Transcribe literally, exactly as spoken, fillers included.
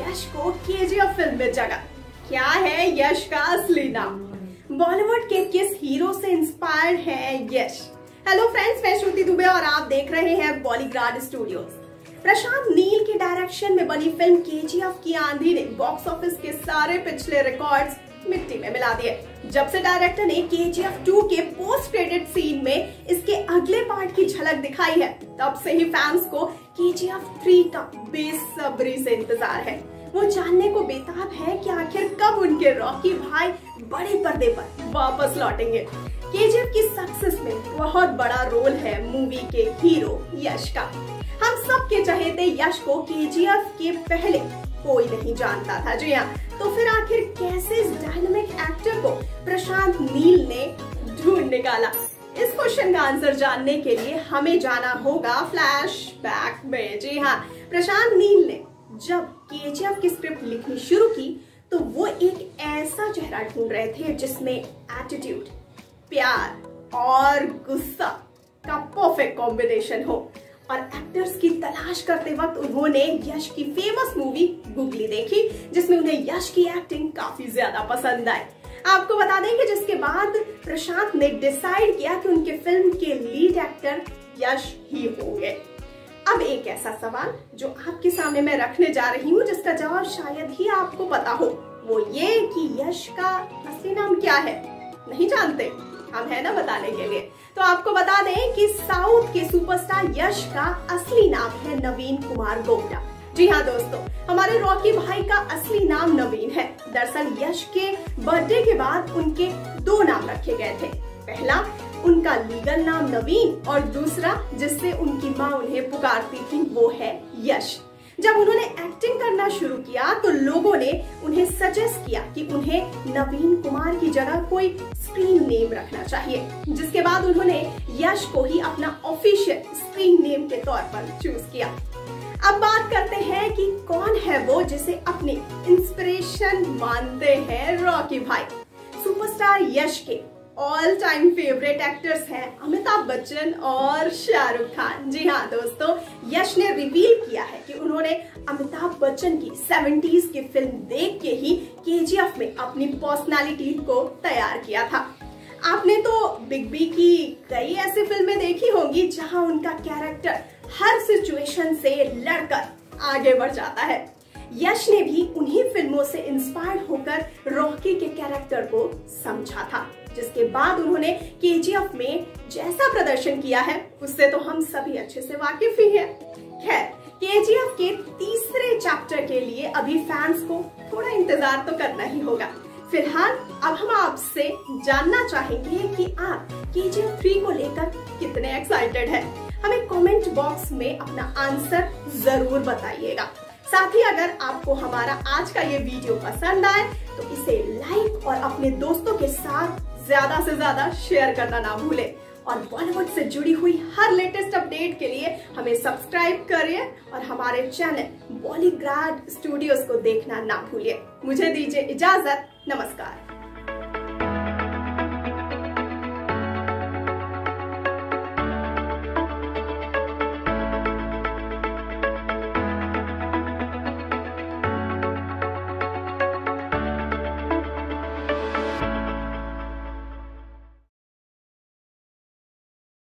यश को KGF film में जगह। क्या है यश का असली नाम? बॉलीवुड के किस हीरो से इंस्पायर्ड है यश? हेलो फ्रेंड्स, मैं श्रुति दुबे और आप देख रहे हैं बॉलीग्राड स्टूडियोज। प्रशांत नील के डायरेक्शन में बनी फिल्म केजीएफ की आंधी ने बॉक्स ऑफिस के सारे पिछले रिकॉर्ड्स मिट्टी में मिला दिए। जब से डायरेक्टर ने केजीएफ टू के पोस्ट क्रेडिट सीन में इसके अगले पार्ट की झलक दिखाई है, तब से ही फैंस को केजीएफ थ्री का बेसब्री से इंतजार है। वो जानने को बेताब है कि आखिर कब उनके रॉकी भाई बड़े पर्दे पर वापस लौटेंगे। केजीएफ की सक्सेस में बहुत बड़ा रोल है मूवी के हीरो यश का। हम सब के चहेते यश को केजीएफ के पहले कोई नहीं जानता था। जी हाँ, तो फिर आखिर कैसे इस डायनामिक एक्टर को प्रशांत नील ने ढूंढ निकाला? इस क्वेश्चन का आंसर जानने के लिए हमें जाना होगा फ्लैशबैक में। जी हाँ, प्रशांत नील ने जब केजीएफ की स्क्रिप्ट लिखनी शुरू की तो वो एक ऐसा चेहरा ढूंढ रहे थे जिसमें एटीट्यूड, प्यार और गुस्सा का परफेक्ट कॉम्बिनेशन हो। और एक्टर्स की तलाश करते वक्त उन्होंने यश की फेमस मूवी गुगली देखी, जिसमें उन्हें यश की एक्टिंग काफी ज्यादा पसंद आई। आपको बता दें कि जिसके बाद प्रशांत ने डिसाइड किया कि उनके फिल्म के लीड एक्टर यश ही होंगे। अब एक ऐसा सवाल जो आपके सामने मैं रखने जा रही हूँ, जिसका जवाब शायद ही आपको पता हो, वो ये कि यश का असली नाम क्या है? नहीं जानते? हम है ना बताने के लिए। तो आपको बता दें कि साउथ के सुपरस्टार यश का असली नाम है नवीन कुमार गोप्ता। जी हाँ दोस्तों, हमारे रॉकी भाई का असली नाम नवीन है। दरअसल यश के बर्थडे के बाद उनके दो नाम रखे गए थे। पहला उनका लीगल नाम नवीन और दूसरा जिससे उनकी माँ उन्हें पुकारती थी वो है यश। जब उन्होंने एक्टिंग करना शुरू किया तो लोगों ने उन्हें सजेस्ट किया कि उन्हें नवीन कुमार की जगह कोई स्क्रीन नेम रखना चाहिए, जिसके बाद उन्होंने यश को ही अपना ऑफिशियल स्क्रीन नेम के तौर पर चूज किया। अब बात करते हैं कि कौन है वो जिसे अपनी इंस्पिरेशन मानते हैं रॉकी भाई। सुपरस्टार यश के ऑल टाइम फेवरेट एक्टर्स हैं अमिताभ बच्चन और शाहरुख खान। जी हाँ दोस्तों, यश ने रिवील किया है कि उन्होंने अमिताभ बच्चन की सेवेंटीज़ की फिल्म देख के ही केजीएफ में अपनी पर्सनालिटी को तैयार किया था। आपने तो बिग बी की कई ऐसी फिल्में देखी होंगी जहां उनका कैरेक्टर हर सिचुएशन से लड़कर आगे बढ़ जाता है। यश ने भी उन्हीं फिल्मों से इंस्पायर्ड होकर रॉकी के कैरेक्टर को समझा था, जिसके बाद उन्होंने केजीएफ में जैसा प्रदर्शन किया है उससे तो हम सभी अच्छे से वाकिफ ही हैं। खैर, केजीएफ के तीसरे चैप्टर के लिए अभी फैंस को थोड़ा इंतजार तो करना ही होगा। फिलहाल अब हम आपसे जानना चाहेंगे कि आप केजीएफ थ्री को लेकर कितने एक्साइटेड हैं। हमें कमेंट बॉक्स में अपना आंसर जरूर बताइएगा। साथ ही अगर आपको हमारा आज का ये वीडियो पसंद आए तो इसे लाइक और अपने दोस्तों के साथ ज्यादा से ज्यादा शेयर करना ना भूलें। और बॉलीवुड से जुड़ी हुई हर लेटेस्ट अपडेट के लिए हमें सब्सक्राइब करिए और हमारे चैनल बॉलीग्राड स्टूडियोज को देखना ना भूलिए। मुझे दीजिए इजाजत। नमस्कार।